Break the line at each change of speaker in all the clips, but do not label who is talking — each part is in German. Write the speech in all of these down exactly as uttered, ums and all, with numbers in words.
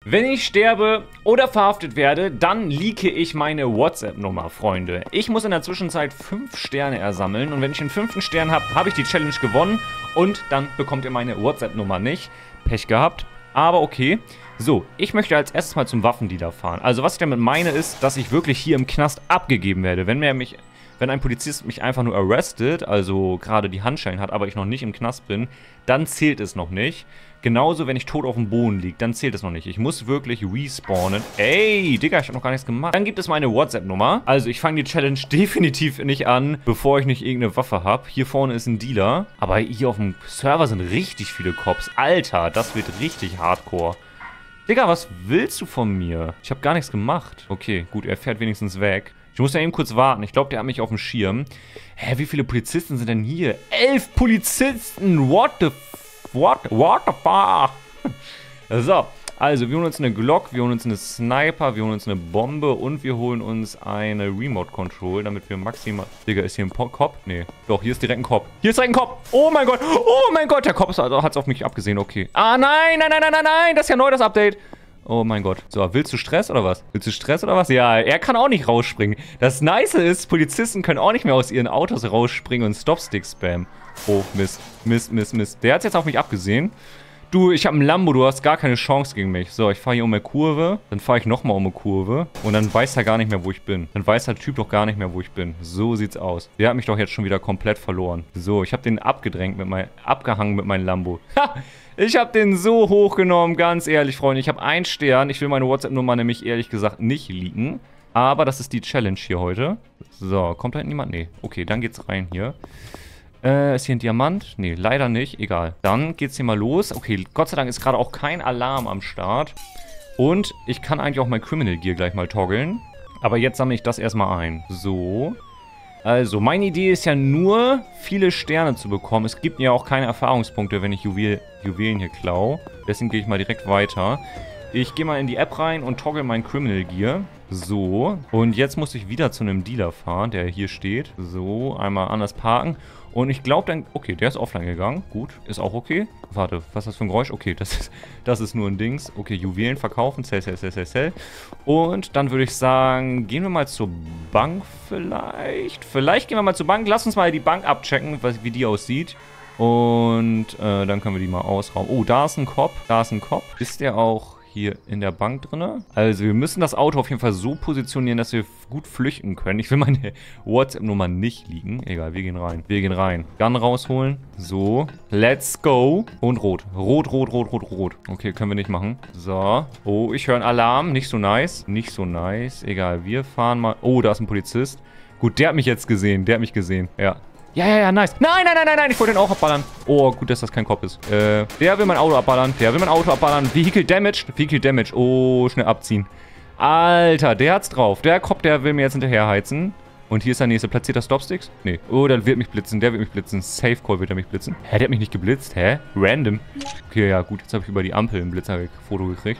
Wenn ich sterbe oder verhaftet werde, dann leake ich meine WhatsApp-Nummer, Freunde. Ich muss in der Zwischenzeit fünf Sterne ersammeln und wenn ich den fünften Stern habe, habe ich die Challenge gewonnen und dann bekommt ihr meine WhatsApp-Nummer nicht. Pech gehabt, aber okay. So, ich möchte als erstes mal zum Waffendealer fahren. Also was ich damit meine ist, dass ich wirklich hier im Knast abgegeben werde. Wenn mir mich, wenn ein Polizist mich einfach nur arrestet, also gerade die Handschellen hat, aber ich noch nicht im Knast bin, dann zählt es noch nicht. Genauso, wenn ich tot auf dem Boden liege, dann zählt es noch nicht. Ich muss wirklich respawnen. Ey, Digga, ich habe noch gar nichts gemacht. Dann gibt es meine WhatsApp-Nummer. Also ich fange die Challenge definitiv nicht an, bevor ich nicht irgendeine Waffe habe. Hier vorne ist ein Dealer. Aber hier auf dem Server sind richtig viele Cops. Alter, das wird richtig hardcore. Digga, was willst du von mir? Ich habe gar nichts gemacht. Okay, gut, er fährt wenigstens weg. Ich muss ja eben kurz warten. Ich glaube, der hat mich auf dem Schirm. Hä, wie viele Polizisten sind denn hier? Elf Polizisten! What the f... What? What the fuck? So, also wir holen uns eine Glock, wir holen uns eine Sniper, wir holen uns eine Bombe und wir holen uns eine Remote Control, damit wir maximal... Digga, ist hier ein Cop? Nee. Doch, hier ist direkt ein Cop. Hier ist direkt ein Cop. Oh mein Gott. Oh mein Gott, der Cop hat es auf mich abgesehen. Okay. Ah, nein, nein, nein, nein, nein, nein. Das ist ja neu, das Update. Oh mein Gott. So, willst du Stress oder was? Willst du Stress oder was? Ja, er kann auch nicht rausspringen. Das Nice ist, Polizisten können auch nicht mehr aus ihren Autos rausspringen und Stopstick spammen. Oh, Mist. Mist, Mist, Mist. Der hat jetzt auf mich abgesehen. Du, ich habe einen Lambo, du hast gar keine Chance gegen mich. So, ich fahre hier um eine Kurve, dann fahre ich nochmal um eine Kurve und dann weiß er gar nicht mehr, wo ich bin. Dann weiß der Typ doch gar nicht mehr, wo ich bin. So sieht's aus. Der hat mich doch jetzt schon wieder komplett verloren. So, ich habe den abgedrängt mit meinem, abgehangen mit meinem Lambo. Ha! Ich habe den so hochgenommen, ganz ehrlich, Freunde. Ich habe einen Stern. Ich will meine WhatsApp-Nummer nämlich ehrlich gesagt nicht leaken. Aber das ist die Challenge hier heute. So, kommt da hinten niemand? Nee. Okay, dann geht's rein hier. Äh, ist hier ein Diamant? Nee, leider nicht. Egal. Dann geht's hier mal los. Okay, Gott sei Dank ist gerade auch kein Alarm am Start. Und ich kann eigentlich auch mein Criminal Gear gleich mal toggeln. Aber jetzt sammle ich das erstmal ein. So. Also, meine Idee ist ja nur, viele Sterne zu bekommen. Es gibt ja auch keine Erfahrungspunkte, wenn ich Juwel, Juwelen hier klaue. Deswegen gehe ich mal direkt weiter. Ich gehe mal in die App rein und toggle mein Criminal Gear. So. Und jetzt muss ich wieder zu einem Dealer fahren, der hier steht. So, einmal anders parken. Und ich glaube dann... Okay, der ist offline gegangen. Gut, ist auch okay. Warte, was ist das für ein Geräusch? Okay, das ist, das ist nur ein Dings. Okay, Juwelen verkaufen. Sell, sell, sell, sell, sell. Und dann würde ich sagen, gehen wir mal zur Bank vielleicht. Vielleicht gehen wir mal zur Bank. Lass uns mal die Bank abchecken, was, wie die aussieht. Und äh, dann können wir die mal ausrauben. Oh, da ist ein Cop. Da ist ein Cop. Ist der auch hier in der Bank drin? Also wir müssen das Auto auf jeden Fall so positionieren, dass wir gut flüchten können. Ich will meine WhatsApp-Nummer nicht liegen. Egal, wir gehen rein. Wir gehen rein. Gun rausholen. So. Let's go. Und rot. Rot, rot, rot, rot, rot. Okay, können wir nicht machen. So. Oh, ich höre einen Alarm. Nicht so nice. Nicht so nice. Egal, wir fahren mal... Oh, da ist ein Polizist. Gut, der hat mich jetzt gesehen. Der hat mich gesehen. Ja. Ja, ja, ja, nice. Nein, nein, nein, nein, nein, ich wollte den auch abballern. Oh, gut, dass das kein Cop ist. Äh, der will mein Auto abballern. Der will mein Auto abballern. Vehicle damaged. Vehicle damaged. Oh, schnell abziehen. Alter, der hat's drauf. Der Cop, der will mir jetzt hinterherheizen. Und hier ist der nächste. Platziert er Stopsticks? Nee. Oh, der wird mich blitzen. Der wird mich blitzen. Safe Call wird er mich blitzen. Hä, der hat mich nicht geblitzt. Hä? Random. Okay, ja, gut. Jetzt habe ich über die Ampel ein Blitzerfoto gekriegt.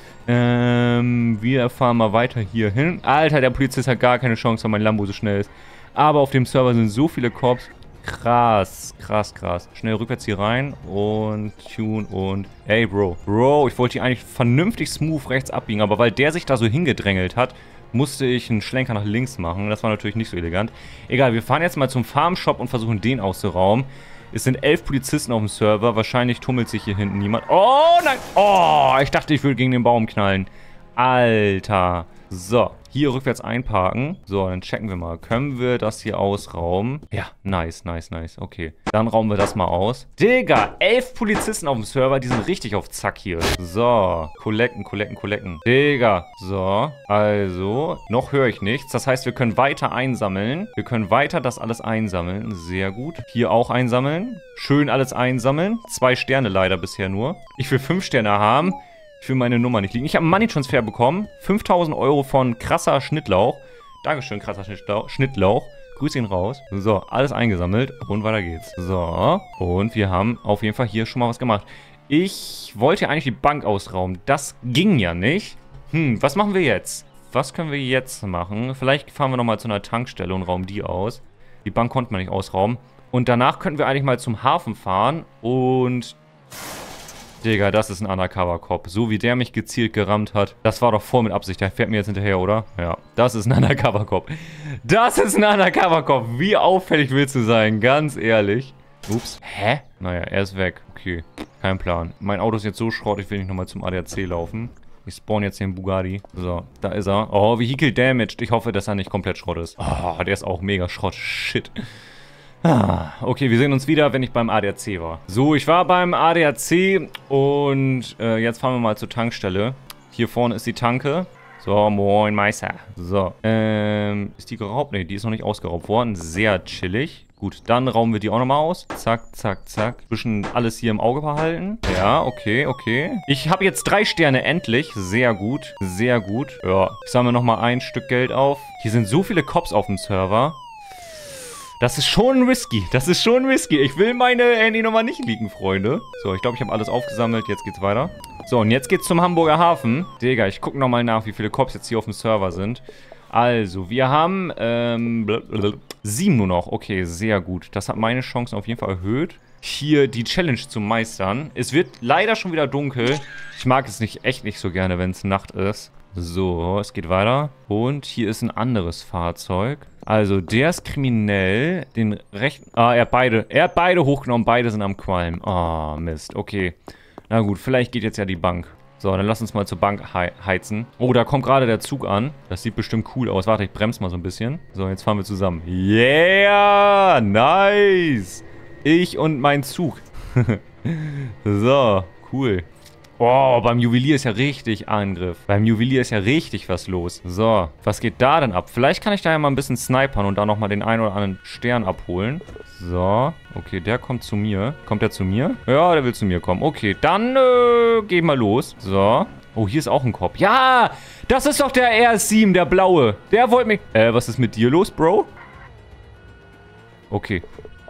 Ähm, wir fahren mal weiter hier hin. Alter, der Polizist hat gar keine Chance, weil mein Lambo so schnell ist. Aber auf dem Server sind so viele Cops. Krass, krass, krass. Schnell rückwärts hier rein und tune und... Ey, Bro. Bro, ich wollte hier eigentlich vernünftig smooth rechts abbiegen, aber weil der sich da so hingedrängelt hat, musste ich einen Schlenker nach links machen. Das war natürlich nicht so elegant. Egal, wir fahren jetzt mal zum Farmshop und versuchen den auszurauben. Es sind elf Polizisten auf dem Server. Wahrscheinlich tummelt sich hier hinten niemand. Oh, nein. Oh, ich dachte, ich würde gegen den Baum knallen. Alter. So, hier rückwärts einparken. So, dann checken wir mal. Können wir das hier ausrauben? Ja, nice, nice, nice. Okay, dann rauben wir das mal aus. Digga, elf Polizisten auf dem Server, die sind richtig auf Zack hier. So, collecten, collecten, collecten. Digga, so, also, noch höre ich nichts. Das heißt, wir können weiter einsammeln. Wir können weiter das alles einsammeln. Sehr gut. Hier auch einsammeln. Schön alles einsammeln. Zwei Sterne leider bisher nur. Ich will fünf Sterne haben. Ich will meine Nummer nicht liegen. Ich habe einen Money Transfer bekommen. fünftausend Euro von krasser Schnittlauch. Dankeschön, krasser Schnittlauch. Schnittlauch. Grüß ihn raus. So, alles eingesammelt. Und weiter geht's. So, und wir haben auf jeden Fall hier schon mal was gemacht. Ich wollte eigentlich die Bank ausrauben. Das ging ja nicht. Hm, was machen wir jetzt? Was können wir jetzt machen? Vielleicht fahren wir nochmal zu einer Tankstelle und rauben die aus. Die Bank konnte man nicht ausrauben. Und danach könnten wir eigentlich mal zum Hafen fahren und... Digga, das ist ein Undercover-Cop. So wie der mich gezielt gerammt hat. Das war doch voll mit Absicht. Der fährt mir jetzt hinterher, oder? Ja, das ist ein Undercover-Cop. Das ist ein Undercover-Cop. Wie auffällig willst du sein? Ganz ehrlich. Ups. Hä? Naja, er ist weg. Okay, kein Plan. Mein Auto ist jetzt so Schrott, ich will nicht nochmal zum A D A C laufen. Ich spawn jetzt den Bugatti. So, da ist er. Oh, Vehicle Damaged. Ich hoffe, dass er nicht komplett Schrott ist. Oh, der ist auch mega Schrott. Shit. Ah, okay, wir sehen uns wieder, wenn ich beim A D A C war. So, ich war beim A D A C und äh, jetzt fahren wir mal zur Tankstelle. Hier vorne ist die Tanke. So, moin Meister. So, ähm, ist die geraubt? Ne, die ist noch nicht ausgeraubt worden. Sehr chillig. Gut, dann rauben wir die auch nochmal aus. Zack, zack, zack. Bisschen alles hier im Auge behalten. Ja, okay, okay. Ich habe jetzt drei Sterne endlich. Sehr gut, sehr gut. Ja, ich sammle nochmal ein Stück Geld auf. Hier sind so viele Cops auf dem Server. Das ist schon risky. Das ist schon risky. Ich will meine Handynummer nicht liegen, Freunde. So, ich glaube, ich habe alles aufgesammelt. Jetzt geht's weiter. So, und jetzt geht's zum Hamburger Hafen. Digga, ich gucke nochmal nach, wie viele Cops jetzt hier auf dem Server sind. Also, wir haben ähm, blablabla, sieben nur noch. Okay, sehr gut. Das hat meine Chancen auf jeden Fall erhöht, hier die Challenge zu meistern. Es wird leider schon wieder dunkel. Ich mag es nicht echt nicht so gerne, wenn es Nacht ist. So, es geht weiter. Und hier ist ein anderes Fahrzeug. Also, der ist kriminell. Den rechten... Ah, er hat beide. Er hat beide hochgenommen. Beide sind am Qualm. Ah, oh, Mist. Okay. Na gut, vielleicht geht jetzt ja die Bank. So, dann lass uns mal zur Bank he heizen. Oh, da kommt gerade der Zug an. Das sieht bestimmt cool aus. Warte, ich bremse mal so ein bisschen. So, jetzt fahren wir zusammen. Yeah! Nice! Ich und mein Zug. So, cool. Oh, beim Juwelier ist ja richtig Angriff. Beim Juwelier ist ja richtig was los. So, was geht da denn ab? Vielleicht kann ich da ja mal ein bisschen snipern und da nochmal den einen oder anderen Stern abholen. So, okay, der kommt zu mir. Kommt der zu mir? Ja, der will zu mir kommen. Okay, dann äh, geh mal los. So. Oh, hier ist auch ein Cop. Ja, das ist doch der R S sieben, der blaue. Der wollte mich... Äh, was ist mit dir los, Bro? Okay.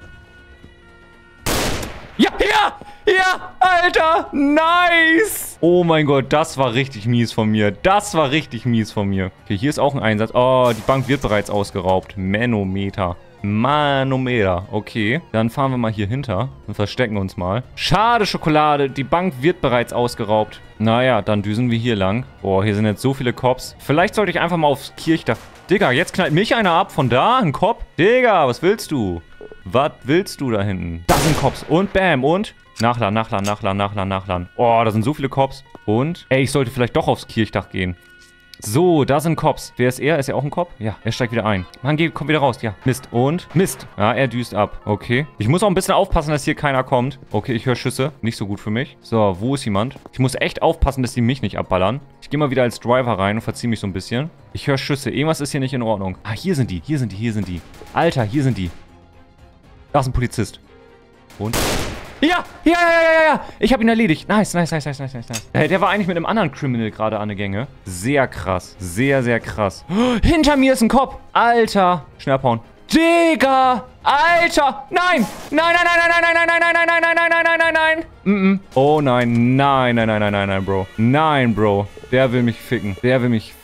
Ja, ja! Ja, Alter, nice. Oh mein Gott, das war richtig mies von mir. Das war richtig mies von mir. Okay, hier ist auch ein Einsatz. Oh, die Bank wird bereits ausgeraubt. Manometer. Manometer. Okay, dann fahren wir mal hier hinter und verstecken uns mal. Schade, Schokolade. Die Bank wird bereits ausgeraubt. Naja, dann düsen wir hier lang. Boah, hier sind jetzt so viele Cops. Vielleicht sollte ich einfach mal aufs Kirchdach... Digga, jetzt knallt mich einer ab. Von da, ein Cop. Digga, was willst du? Was willst du da hinten? Da sind Cops. Und bam, und... Nachladen, nachladen, nachladen, nachladen, nachladen. Oh, da sind so viele Cops. Und? Ey, ich sollte vielleicht doch aufs Kirchdach gehen. So, da sind Cops. Wer ist er? Ist er auch ein Cop? Ja, er steigt wieder ein. Mann, geh, komm wieder raus. Ja, Mist. Und? Mist. Ja, er düst ab. Okay. Ich muss auch ein bisschen aufpassen, dass hier keiner kommt. Okay, ich höre Schüsse. Nicht so gut für mich. So, wo ist jemand? Ich muss echt aufpassen, dass die mich nicht abballern. Ich gehe mal wieder als Driver rein und verziehe mich so ein bisschen. Ich höre Schüsse. Irgendwas ist hier nicht in Ordnung. Ah, hier sind die. Hier sind die. Hier sind die. Alter, hier sind die. Da ist ein Polizist. Und? Ja, ja, ja, ja, ja, ich habe ihn erledigt. Nice, nice, nice, nice, nice, nice. Äh, der war eigentlich mit einem anderen Criminal gerade an der Gänge. Sehr krass, sehr, sehr krass. Oh, hinter mir ist ein Cop. Alter. Schnell abhauen. Digga. Alter. Nein. Nein, nein, nein, nein, nein, nein, nein, nein, nein, nein, nein, nein, nein, nein, nein. Mm -mm. Oh nein, nein, nein, nein, nein, nein, nein, Bro. Nein, Bro. Der will mich ficken. Der will mich...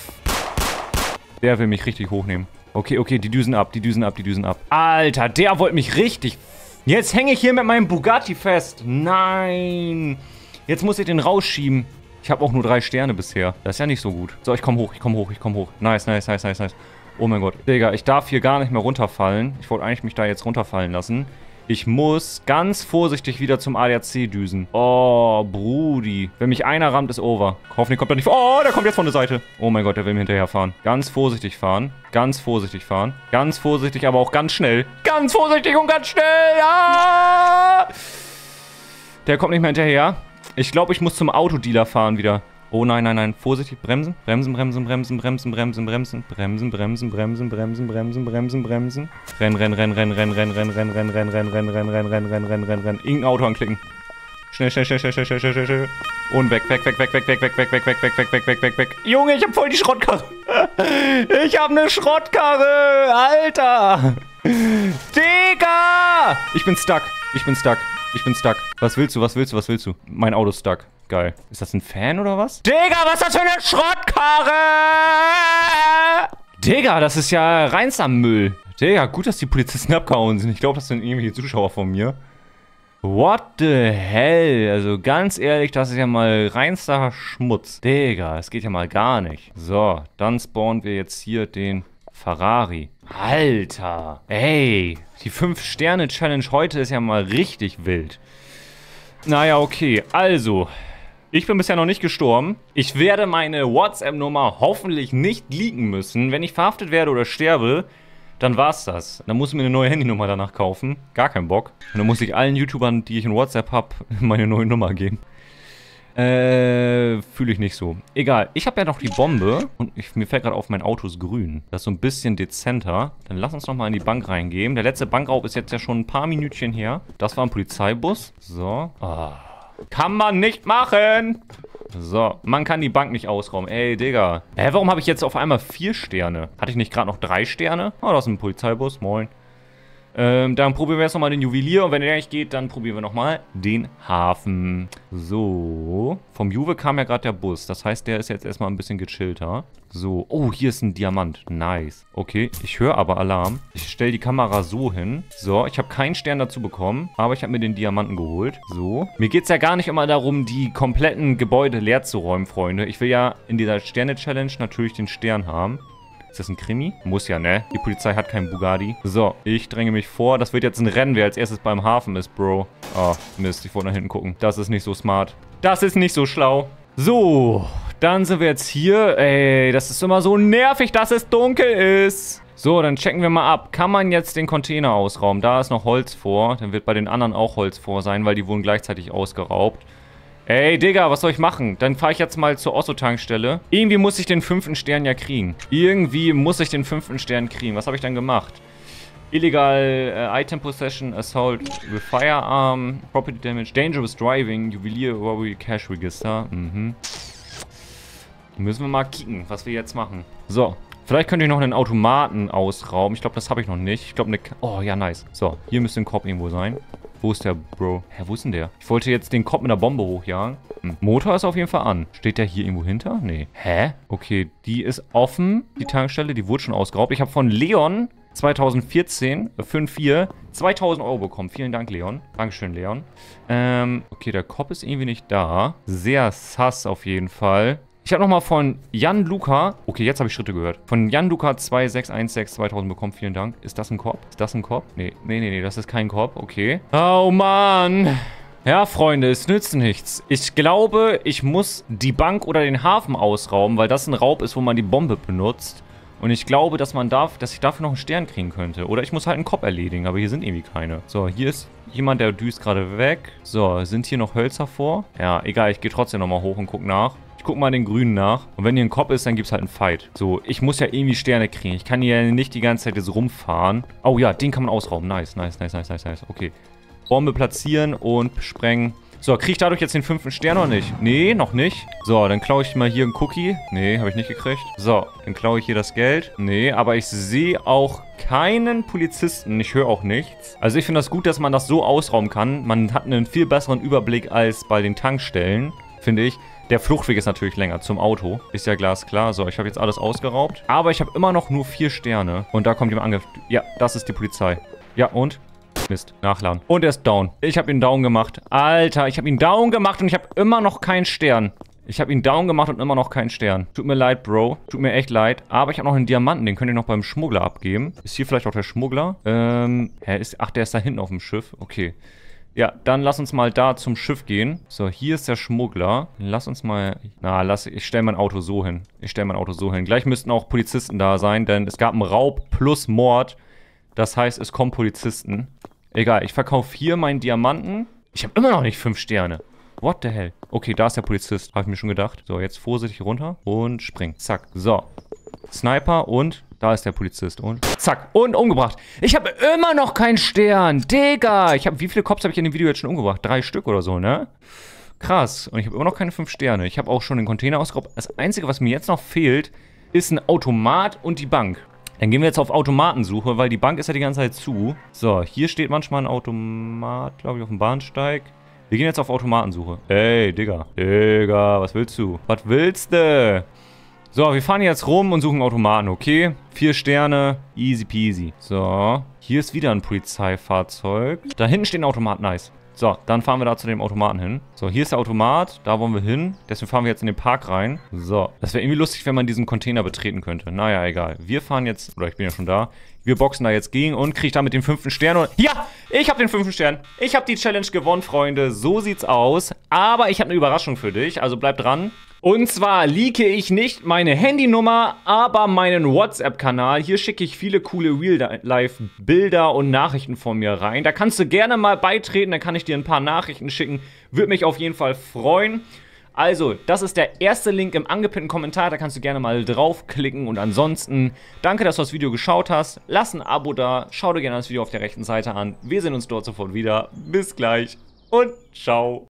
Der will mich richtig hochnehmen. Okay, okay, die düsen ab, die düsen ab, die düsen ab. Alter, der wollte mich richtig... Jetzt hänge ich hier mit meinem Bugatti fest. Nein. Jetzt muss ich den rausschieben. Ich habe auch nur drei Sterne bisher. Das ist ja nicht so gut. So, ich komme hoch, ich komme hoch, ich komme hoch. Nice, nice, nice, nice, nice. Oh mein Gott. Digga, ich darf hier gar nicht mehr runterfallen. Ich wollte eigentlich mich da jetzt runterfallen lassen. Ich muss ganz vorsichtig wieder zum A D A C düsen. Oh, Brudi. Wenn mich einer rammt, ist over. Hoffentlich kommt er nicht... Oh, der kommt jetzt von der Seite. Oh mein Gott, der will mir hinterherfahren. Ganz vorsichtig fahren. Ganz vorsichtig fahren. Ganz vorsichtig, aber auch ganz schnell. Ganz vorsichtig und ganz schnell. Ah! Der kommt nicht mehr hinterher. Ich glaube, ich muss zum Autodealer fahren wieder. Oh nein, nein, nein. Vorsichtig. Bremsen. Bremsen, bremsen, bremsen, bremsen, bremsen, bremsen. Bremsen, bremsen, bremsen, bremsen, bremsen, bremsen, bremsen. Renn, renn, renn, renn, renn, renn, renn, renn, renn, renn, renn, renn, renn, renn, renn, renn, renn, renn, renn. Irgendein Auto anklicken. Schnell, schnell, schnell, schnell, schnell, schnell, schnell, schnell. Und weg, weg, weg, weg, weg, weg, weg, weg, weg, weg, weg, weg, weg, weg, weg, weg. Junge, ich hab voll die Schrottkarre. Ich hab eine Schrottkarre. Alter. Digga. Ich bin stuck. Ich bin stuck. Ich bin stuck. Was willst du, was willst du, was willst du? Mein Auto ist stuck. Geil. Ist das ein Fan oder was? Digga, was ist das für eine Schrottkarre? Digga, das ist ja reinster Müll. Digga, gut, dass die Polizisten abgehauen sind. Ich glaube, das sind irgendwelche Zuschauer von mir. What the hell? Also ganz ehrlich, das ist ja mal reinster Schmutz. Digga, es geht ja mal gar nicht. So, dann spawnen wir jetzt hier den Ferrari. Alter. Ey, die fünf Sterne Challenge heute ist ja mal richtig wild. Naja, okay. Also, ich bin bisher noch nicht gestorben. Ich werde meine WhatsApp-Nummer hoffentlich nicht leaken müssen. Wenn ich verhaftet werde oder sterbe, dann war's das. Dann muss ich mir eine neue Handynummer danach kaufen. Gar keinen Bock. Und dann muss ich allen YouTubern, die ich in WhatsApp habe, meine neue Nummer geben. Äh, fühle ich nicht so. Egal, ich habe ja noch die Bombe. Und ich, mir fällt gerade auf, mein Auto ist grün. Das ist so ein bisschen dezenter. Dann lass uns nochmal in die Bank reingehen. Der letzte Bankraub ist jetzt ja schon ein paar Minütchen her. Das war ein Polizeibus. So. Ah. Kann man nicht machen! So, man kann die Bank nicht ausrauben. Ey, Digga. Hä, warum habe ich jetzt auf einmal vier Sterne? Hatte ich nicht gerade noch drei Sterne? Oh, das ist ein Polizeibus. Moin. Ähm, dann probieren wir jetzt nochmal den Juwelier. Und wenn der nicht geht, dann probieren wir nochmal den Hafen. So. Vom Juve kam ja gerade der Bus. Das heißt, der ist jetzt erstmal ein bisschen gechillter. So. Oh, hier ist ein Diamant. Nice. Okay, ich höre aber Alarm. Ich stelle die Kamera so hin. So, ich habe keinen Stern dazu bekommen. Aber ich habe mir den Diamanten geholt. So. Mir geht es ja gar nicht immer darum, die kompletten Gebäude leer zu räumen, Freunde. Ich will ja in dieser Sterne-Challenge natürlich den Stern haben. Ist das ein Krimi? Muss ja, ne? Die Polizei hat keinen Bugatti. So, ich dränge mich vor. Das wird jetzt ein Rennen, wer als erstes beim Hafen ist, Bro. Oh, Mist, ich wollte nach hinten gucken. Das ist nicht so smart. Das ist nicht so schlau. So, dann sind wir jetzt hier. Ey, das ist immer so nervig, dass es dunkel ist. So, dann checken wir mal ab. Kann man jetzt den Container ausrauben? Da ist noch Holz vor. Dann wird bei den anderen auch Holz vor sein, weil die wurden gleichzeitig ausgeraubt. Ey, Digga, was soll ich machen? Dann fahre ich jetzt mal zur Osso-Tankstelle. Irgendwie muss ich den fünften Stern ja kriegen. Irgendwie muss ich den fünften Stern kriegen. Was habe ich dann gemacht? Illegal äh, Item Possession, Assault with Firearm, Property Damage, Dangerous Driving, Juwelier, Robbery, Cash Register. Mhm. Müssen wir mal kicken, was wir jetzt machen. So. Vielleicht könnte ich noch einen Automaten ausrauben. Ich glaube, das habe ich noch nicht. Ich glaube, eine... Oh, ja, nice. So, hier müsste ein Korb irgendwo sein. Wo ist der, Bro? Hä, wo ist denn der? Ich wollte jetzt den Kopf mit der Bombe hochjagen. Hm. Motor ist auf jeden Fall an. Steht der hier irgendwo hinter? Nee. Hä? Okay, die ist offen, die Tankstelle. Die wurde schon ausgeraubt. Ich habe von Leon zwanzig vierzehn, fünf vier, zweitausend Euro bekommen. Vielen Dank, Leon. Dankeschön, Leon. Ähm, okay, der Kopf ist irgendwie nicht da. Sehr sass auf jeden Fall. Ich habe nochmal von Jan Luca, okay, jetzt habe ich Schritte gehört. Von Jan Luca zwei sechs eins sechs zweitausend bekommen, vielen Dank. Ist das ein Korb? Ist das ein Korb? Nee, nee, nee, nee, das ist kein Korb, okay. Oh Mann. Ja, Freunde, es nützt nichts. Ich glaube, ich muss die Bank oder den Hafen ausrauben, weil das ein Raub ist, wo man die Bombe benutzt. Und ich glaube, dass man darf, dass ich dafür noch einen Stern kriegen könnte. Oder ich muss halt einen Kopf erledigen, aber hier sind irgendwie keine. So, hier ist jemand, der düst gerade weg. So, sind hier noch Hölzer vor? Ja, egal, ich gehe trotzdem nochmal hoch und guck nach. Ich guck mal den Grünen nach. Und wenn hier ein Kopf ist, dann gibt's halt einen Fight. So, ich muss ja irgendwie Sterne kriegen. Ich kann hier nicht die ganze Zeit jetzt rumfahren. Oh ja, den kann man ausrauben. Nice, nice, nice, nice, nice, nice. Okay. Bombe platzieren und sprengen. So, kriege ich dadurch jetzt den fünften Stern oder nicht? Nee, noch nicht. So, dann klaue ich mal hier einen Cookie. Nee, habe ich nicht gekriegt. So, dann klaue ich hier das Geld. Nee, aber ich sehe auch keinen Polizisten. Ich höre auch nichts. Also ich finde das gut, dass man das so ausrauben kann. Man hat einen viel besseren Überblick als bei den Tankstellen, finde ich. Der Fluchtweg ist natürlich länger zum Auto. Ist ja glasklar. So, ich habe jetzt alles ausgeraubt. Aber ich habe immer noch nur vier Sterne. Und da kommt jemand ange... Ja, das ist die Polizei. Ja, und? Mist, nachladen. Und er ist down. Ich habe ihn down gemacht. Alter, ich habe ihn down gemacht und ich habe immer noch keinen Stern. Ich habe ihn down gemacht und immer noch keinen Stern. Tut mir leid, Bro. Tut mir echt leid. Aber ich habe noch einen Diamanten. Den könnt ihr noch beim Schmuggler abgeben. Ist hier vielleicht auch der Schmuggler? Ähm, hä, ist... Ach, der ist da hinten auf dem Schiff. Okay. Ja, dann lass uns mal da zum Schiff gehen. So, hier ist der Schmuggler. Lass uns mal... Na, lass... Ich stelle mein Auto so hin. Ich stelle mein Auto so hin. Gleich müssten auch Polizisten da sein, denn es gab einen Raub plus Mord. Das heißt, es kommen Polizisten. Egal, ich verkaufe hier meinen Diamanten. Ich habe immer noch nicht fünf Sterne. What the hell? Okay, da ist der Polizist. Habe ich mir schon gedacht. So, jetzt vorsichtig runter und springen. Zack. So. Sniper und... Da ist der Polizist und zack. Und umgebracht. Ich habe immer noch keinen Stern. Digga. Ich habe, wie viele Cops habe ich in dem Video jetzt schon umgebracht? Drei Stück oder so, ne? Krass. Und ich habe immer noch keine fünf Sterne. Ich habe auch schon den Container ausgeraubt. Das Einzige, was mir jetzt noch fehlt, ist ein Automat und die Bank. Dann gehen wir jetzt auf Automatensuche, weil die Bank ist ja die ganze Zeit zu. So, hier steht manchmal ein Automat, glaube ich, auf dem Bahnsteig. Wir gehen jetzt auf Automatensuche. Ey, Digga. Digga, was willst du? Was willst du? So, wir fahren jetzt rum und suchen Automaten, okay? Vier Sterne, easy peasy. So, hier ist wieder ein Polizeifahrzeug. Da hinten steht ein Automat, nice. So, dann fahren wir da zu dem Automaten hin. So, hier ist der Automat. Da wollen wir hin. Deswegen fahren wir jetzt in den Park rein. So, das wäre irgendwie lustig, wenn man diesen Container betreten könnte. Naja, egal. Wir fahren jetzt, oder ich bin ja schon da. Wir boxen da jetzt gegen und kriege damit den fünften Stern. Und ja, ich habe den fünften Stern. Ich habe die Challenge gewonnen, Freunde. So sieht's aus. Aber ich habe eine Überraschung für dich. Also bleib dran. Und zwar leake ich nicht meine Handynummer, aber meinen WhatsApp-Kanal. Hier schicke ich viele coole Real-Life-Bilder und Nachrichten von mir rein. Da kannst du gerne mal beitreten, dann kann ich dir ein paar Nachrichten schicken. Würde mich auf jeden Fall freuen. Also, das ist der erste Link im angepinnten Kommentar, da kannst du gerne mal draufklicken. Und ansonsten, danke, dass du das Video geschaut hast. Lass ein Abo da, schau dir gerne das Video auf der rechten Seite an. Wir sehen uns dort sofort wieder. Bis gleich und ciao.